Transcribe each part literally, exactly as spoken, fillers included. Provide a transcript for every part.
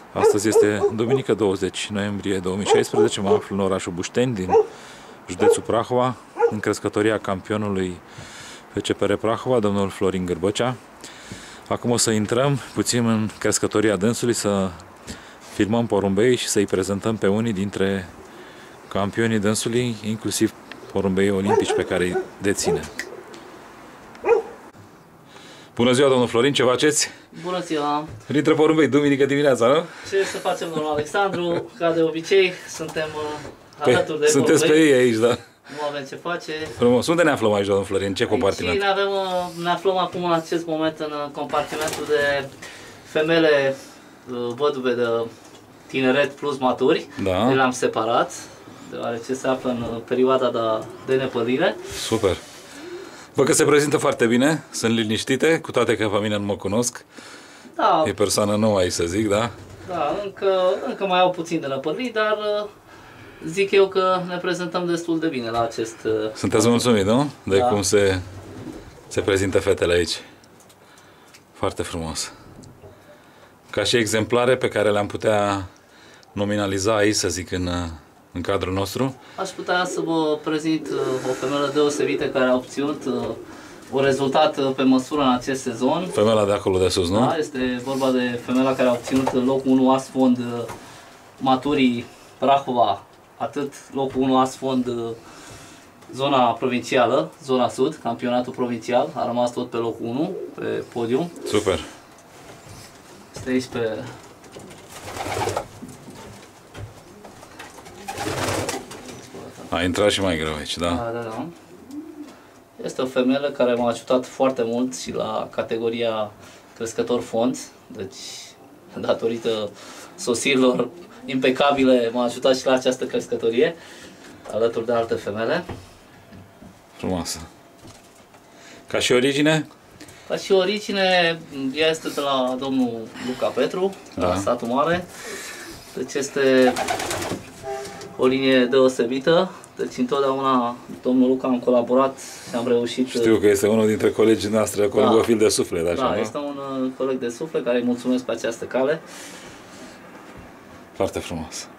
Astăzi este duminică douăzeci noiembrie două mii șaisprezece, mă aflu în orașul Bușteni din județul Prahova, în crescătoria campionului F C P R Prahova, domnul Florin Gârbăcea. Acum o să intrăm puțin în crescătoria dânsului, să filmăm porumbei și să-i prezentăm pe unii dintre campionii dânsului, inclusiv porumbeii olimpici pe care îi deține. Bună ziua, domnul Florin, ce faceți? Bună ziua! Dintre porumbei, duminică dimineața, nu? Ce să facem, domnul Alexandru? Ca de obicei, suntem Pe, alături de sunteți porumbei. pe ei aici, da? Nu avem ce face. Frumos. Unde ne aflăm aici, domnul Florin? Ce compartiment? Aici ne, avem, ne aflăm acum în acest moment în compartimentul de femele văduve de tineret plus maturi. Da. Le-am separat, deoarece se află în perioada de, de nepălire. Super. Văd că se prezintă foarte bine, sunt liniștite, cu toate că pe mine nu mă cunosc. Da, E persoană nouă aici, să zic, da? da încă, încă mai au puțin de năpădit, dar zic eu că ne prezentăm destul de bine la acest... Sunteți mulțumit, nu? De Da. cum se, se prezintă fetele aici. Foarte frumos. Ca și exemplare pe care le-am putea nominaliza aici, să zic, în, în cadrul nostru. Aș putea să vă prezint o femelă deosebită care a obținut un rezultat pe măsură în acest sezon. Femela de acolo de sus, nu? Da, este vorba de femela care a obținut locul unu Asfond Maturii Prahova, atât locul unu Asfond zona provincială, zona sud, campionatul provincial, a rămas tot pe locul unu, pe podium. Super. Este aici pe... A intrat și mai greu aici, da? Da, da, da. Este o femeie care m-a ajutat foarte mult și la categoria crescător fond, deci datorită sosirilor impecabile m-a ajutat și la această crescătorie, alături de alte femele. Frumoasă. Ca și origine? Ca și origine, ea este de la domnul Luca Petru, Da. la satul mare, deci este o linie deosebită. Deci întotdeauna domnul Luca am colaborat și am reușit. Știu că este unul dintre colegii noastre, colegofil de suflet, așa, Da, nu? este un uh, coleg de suflet care îi mulțumesc pe această cale. Foarte frumos.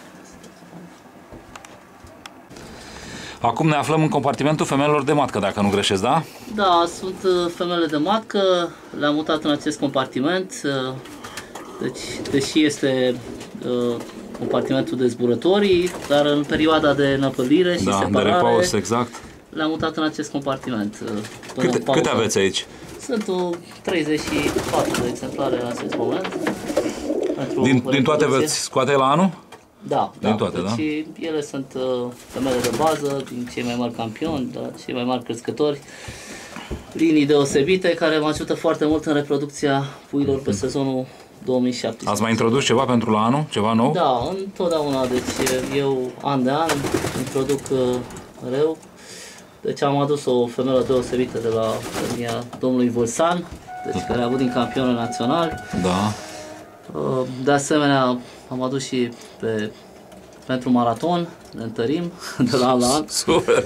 Acum ne aflăm în compartimentul femelor de matcă, dacă nu greșesc, da? Da, sunt uh, femele de matcă, le-am mutat în acest compartiment. Uh, deci, deși este uh, compartimentul de zburătorii, dar în perioada de năpădire și Da, de separare, repaus, exact. le-am mutat în acest compartiment. Uh, până Câte, în pauză. câte aveți aici? Sunt uh, treizeci și patru de exemplare în acest moment. Pentru Din, din toate reproducție. veți scoate la anul? Da, Din da. toate, deci da? ele sunt uh, femele de bază, din cei mai mari campioni, da, cei mai mari crescători. Linii deosebite care mă ajută foarte mult în reproducția puilor pe sezonul două mii șaptesprezece. Ați mai introdus ceva pentru la anul? Ceva nou? Da, întotdeauna, deci eu an de an introduc uh, mereu. Deci am adus o femelă deosebită de la femeia domnului Vâlsan, deci care a avut din campioni naționali. Da. Uh, De asemenea, am adus și pe, pentru maraton, ne întărim de la an la an. Super.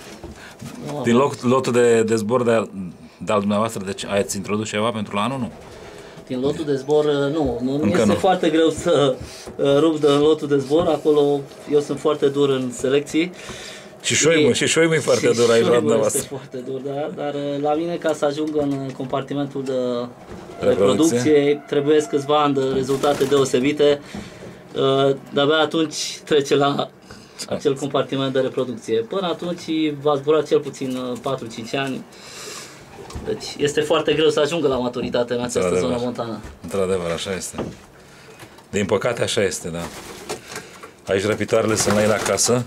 Din loc, lotul de, de zbor de, de al dumneavoastră, deci ați introdus ceva pentru la anul, nu? Din lotul de zbor, nu, nu Încă este nu. foarte greu să uh, rup de lotul de zbor, acolo eu sunt foarte dur în selecții. Și șoimul, și șoimul e foarte dur aici la Este dumneavoastră. foarte dur, da? Dar uh, la mine, ca să ajung în compartimentul de Reproducție. reproducție, trebuie câțiva ani de rezultate deosebite. Uh, De-abia atunci trece la acel compartiment de reproducție. Până atunci va zbura cel puțin patru cinci ani. Deci este foarte greu să ajungă la maturitate în această Într-adevăr. zonă montană. Într-adevăr, așa este. Din păcate, așa este, da. Aici răpitoarele sunt la ele acasă.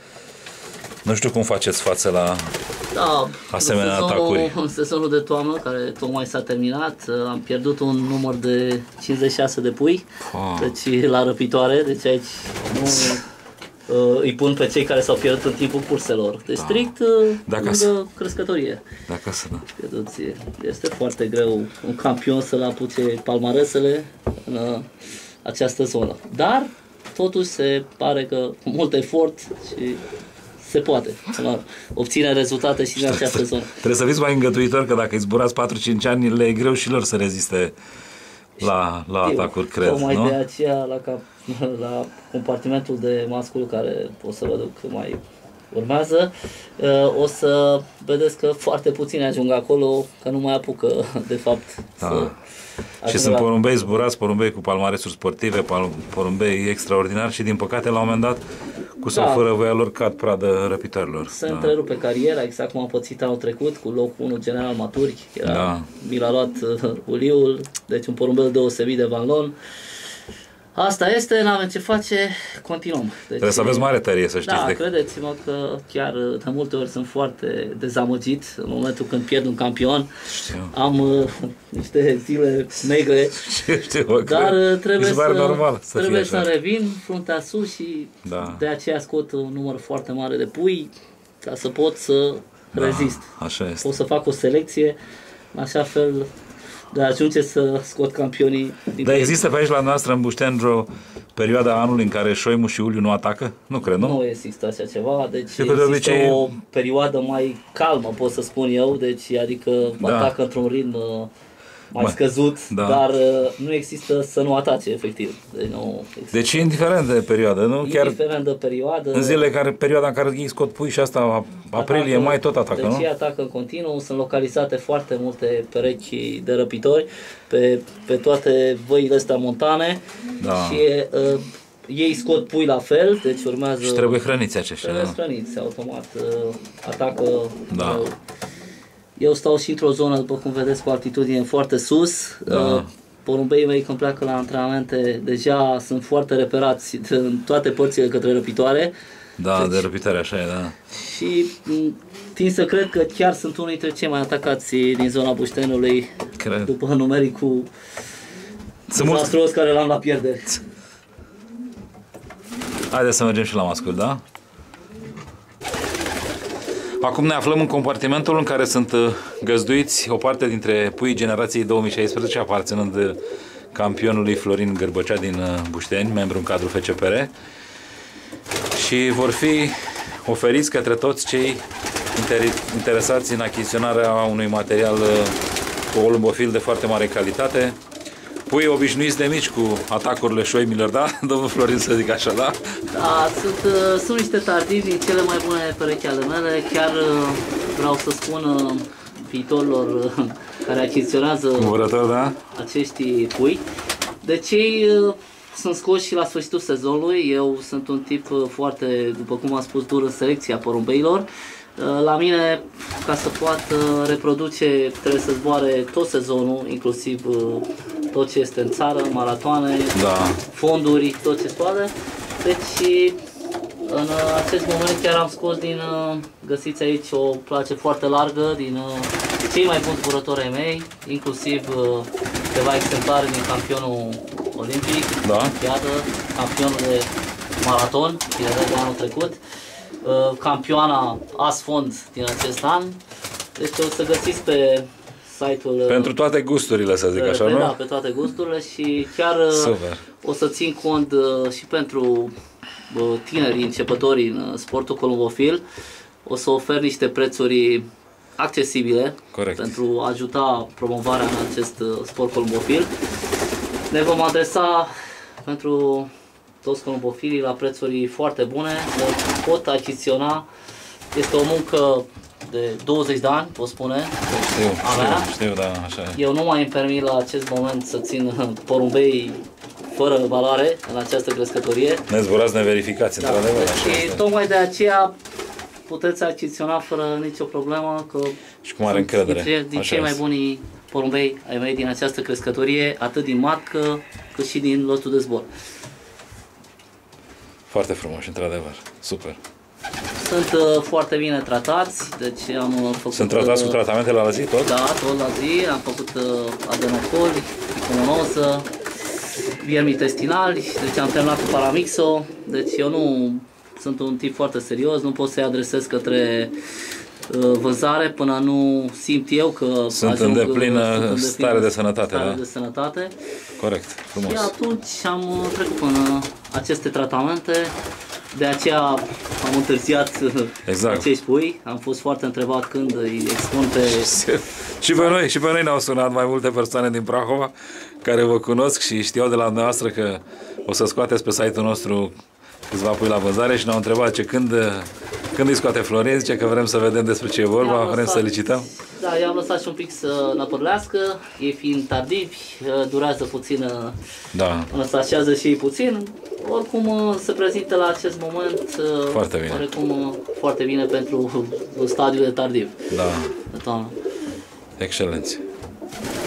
Nu știu cum faceți față la... Da, Asemenea în sezonul, atacuri. în sezonul de toamnă, care tocmai s-a terminat, am pierdut un număr de cincizeci și șase de pui, Oh. deci la răpitoare, deci aici nu uh, îi pun pe cei care s-au pierdut în timpul curselor. Deci strict uh, De acasă. lângă crescătorie. De acasă, da. Pierduți. Este foarte greu un campion să-l apuce palmaresele în uh, această zonă. Dar totuși se pare că cu mult efort și se poate la obține rezultate și în această zonă. Trebuie să fiți mai îngăduitori, că dacă îi zburați patru cinci ani, le e greu și lor să reziste la, la atacuri, cred, tocmai nu? de aceea la, cap, la compartimentul de mascul care o să vă duc mai urmează, o să vedeți că foarte puțini ajung acolo, că nu mai apucă, de fapt, da. să Și sunt la... porumbei zburați, porumbei cu palmaresuri sportive, porumbei extraordinari și din păcate la un moment dat, cu sau Da. fără voia lor, cad pradă răpitorilor. Se Da. întrerupe cariera, exact cum a pățit anul trecut, cu locul unu general Maturi, era, Da. mi l-a luat uh, Uliul, deci un porumbel deosebit de Van Loon. Asta este, n-avem ce face, continuăm. Deci, Trebuie să aveți mare tărie, să știți. Da, de... credeți-mă că chiar de multe ori sunt foarte dezamăgit în momentul când pierd un campion. Știu. Am uh, niște zile negre, Știu, știu, mă, dar cred. uh, trebuie, Mi se pare să, normal să trebuie fie să așa. revin fruntea sus și Da. de aceea scot un număr foarte mare de pui ca să pot să Da, rezist. așa este. Pot să fac o selecție în așa fel de a ajunge să scot campionii din Dar există pe aici la noastră în Bușteni vreo perioadă a anului în care Șoimu și Uliu nu atacă? Nu cred, nu? Nu există așa ceva, deci că de există obicei- o perioadă mai calmă, pot să spun eu, deci adică Da. atacă într-un ritm uh, mai Mai- scăzut, da. dar uh, nu există să nu atace, efectiv. Deci, nu există. Deci indiferent de perioadă, nu? Chiar Indiferent de perioadă, în zilele care, perioada în care ei scot pui și asta, aprilie, mai tot atacă, deci nu? ei atacă în continuu, sunt localizate foarte multe perechi de răpitori pe, pe toate văile astea montane Da. și uh, ei scot pui la fel, deci urmează... Și trebuie hrăniți aceștia, Trebuie da? hrăniți, automat uh, atacă. Da. Uh, eu stau și într-o zonă, după cum vedeți, cu altitudine foarte sus. Da. Uh, porumbeii mei când pleacă la antrenamente deja sunt foarte reperați în toate părțile către răpitoare. Da, de răpitare, așa e, da. Și m, tind să cred că chiar sunt unul dintre cei mai atacați din zona Buștenului, Cred. după numericul Sunt mulți. dezastruos care l-am la pierdere. Haideți să mergem și la mascul, da? Acum ne aflăm în compartimentul în care sunt uh, găzduiți o parte dintre puii generației două mii șaisprezece, aparținând uh, campionului Florin Gârbăcea din uh, Bușteni, membru în cadrul F C P R, și vor fi oferiți către toți cei inter- interesați în achiziționarea unui material uh, cu olumbofil de foarte mare calitate. Pui obișnuiți de mici cu atacurile șoimilor, da? Domnul Florin, să zic așa, da? Da, sunt, uh, sunt niște tardivi din cele mai bune perechi ale mele. Chiar uh, vreau să spun uh, viitorilor uh, care achiziționează Cumpărător, da? acești pui. Deci ei uh, sunt scoși și la sfârșitul sezonului. Eu sunt un tip uh, foarte, după cum am spus, dur în selecția porumbeilor. Uh, La mine, ca să poată reproduce, trebuie să zboare tot sezonul, inclusiv uh, tot ce este în țară, maratoane, Da. fonduri, tot ce se poate. Deci, în acest moment chiar am scos din, uh, găsiți aici o place foarte largă din uh, cei mai buni zburători ai mei, inclusiv uh, câteva exemplare din campionul olimpic, Da. olimpiadă, campionul de maraton, tineret de anul trecut, uh, campioana Asfond din acest an. Deci o să găsiți pe site-ul uh, Pentru toate gusturile, să zic pe, așa, pe, nu? da, pe toate gusturile și chiar uh, Super. o să țin cont uh, și pentru uh, tinerii începători în uh, sportul columbofil. O să ofer niște prețuri accesibile Corect. pentru a ajuta promovarea în acest uh, sport columbofil. Ne vom adresa pentru toți columbofilii la prețuri foarte bune. Le pot achiziționa. Este o muncă de douăzeci de ani, pot spune. Știu, A mea? știu, știu, da, așa e. Eu nu mai îmi permit la acest moment să țin porumbei fără valoare în această crescătorie. Ne zburați neverificați, Da, într-adevăr, așa deci este. tocmai de aceea puteți achiziționa fără nicio problemă, că Și cu mare sunt încredere. dintre- din Așa cei mai este. buni porumbei ai mei din această crescătorie, atât din marcă cât și din lotul de zbor. Foarte frumos, într-adevăr. Super. Sunt uh, foarte bine tratați, deci am uh, făcut... Sunt tratați uh, cu tratamentele la zi, tot? Da, tot la zi, am făcut uh, adenocoli, icomonoză, viermi intestinali, deci am terminat cu paramixo, deci eu nu sunt un tip foarte serios, nu pot să-i adresez către uh, vânzare până nu simt eu că Sunt ajung, în deplină sunt în deplină stare de sănătate, stare da? de sănătate. Corect, frumos. Și atunci am uh, trecut până aceste tratamente, de aceea am întârziat uh, Exact. acești pui, am fost foarte întrebat când îi expun pe Și pe noi, și pe noi ne-au sunat mai multe persoane din Prahova care vă cunosc și știau de la dumneavoastră că o să scoateți pe site-ul nostru câțiva pui la vânzare și ne-au întrebat ce când, când îi scoate Florin, zice că vrem să vedem despre ce e vorba, vrem să licităm. Da, i-am lăsat și un pic să năpârlească, ei fiind tardivi, durează puțin, da. Așează și ei puțin. Oricum se prezintă la acest moment foarte bine, oarecum, foarte bine pentru stadiul de tardiv. Da. De toamnă. Excelență.